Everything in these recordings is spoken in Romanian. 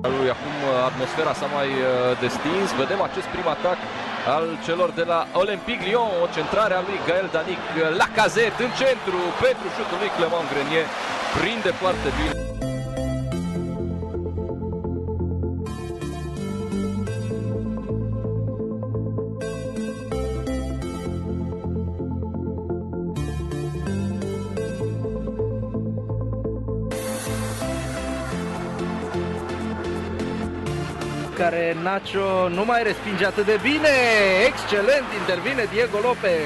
Acum atmosfera s-a mai destins. Vedem acest prim atac al celor de la Olympique Lyon. O centrare a lui Gaël Danic. Lacazette în centru pentru șutul lui Clément Grenier. Prinde foarte bine. Care Nacho nu mai respinge atât de bine. Excelent intervine Diego Lopez.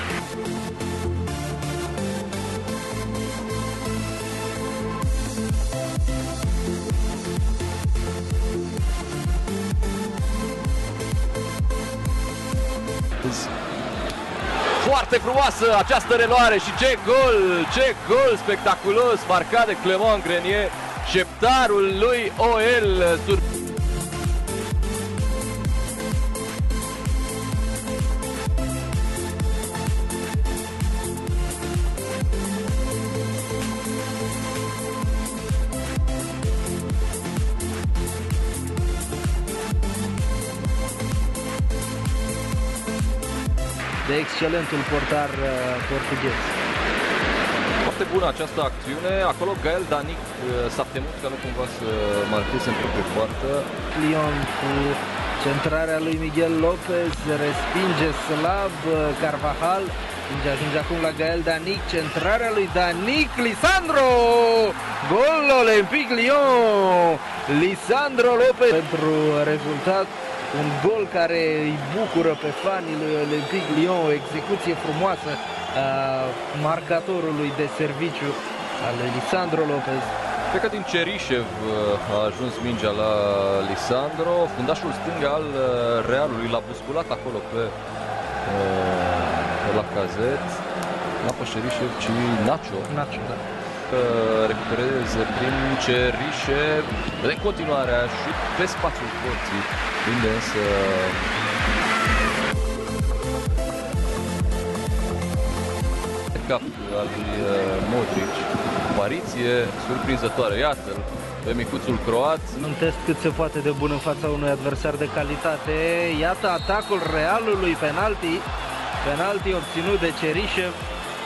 Foarte frumoasă această reluare și ce gol spectaculos marcat de Clément Grenier, șeptarul lui OL. De excelentul portar portughez. Foarte bună această acțiune. Acolo Gaël Danic s-a temut că nu cumva să marcheze în proprie poartă. Lyon cu centrarea lui Miguel Lopez, respinge slab Carvajal. Ajunge acum la Gaël Danic, centrarea lui Danic, Lisandro! Gol Olympique Lyon! Lisandro Lopez pentru rezultat. Un gol care îi bucură pe fanii lui Olympique Lyon, o execuție frumoasă a marcatorului de serviciu al lui Lisandro Lopez. Cred că din Cheryshev a ajuns mingea la Lisandro, fundașul stâng al Realului, l-a busculat acolo pe Lacazette, nu pe Cheryshev, ci Nacho. Nacho, da. Recupereze prin Cheryshev, de continuarea și pe spațiul porții, unde însă cap al lui Modric, apariție surprinzătoare, iată-l pe micuțul croat. Un test cât se poate de bun în fața unui adversar de calitate. Iată atacul Realului, penalti obținut de Cheryshev.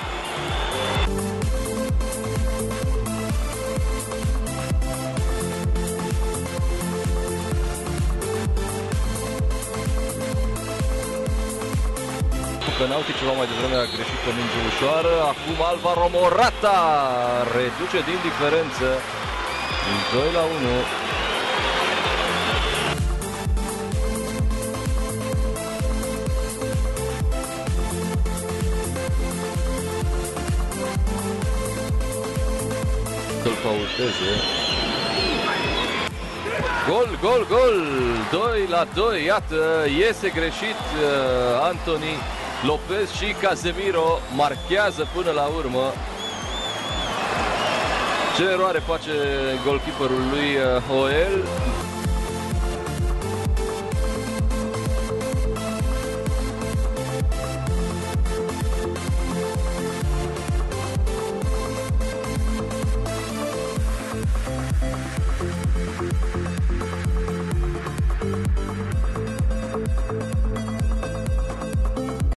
Penalti, ceva mai devreme a greșit o minge ușoară. Acum Alvaro Morata reduce din diferență 2-1. Să-l faulteze. Gol! 2-2, iată, iese greșit Anthony Lopez și Casemiro marchează până la urmă. Ce eroare face golkeeperul lui OL.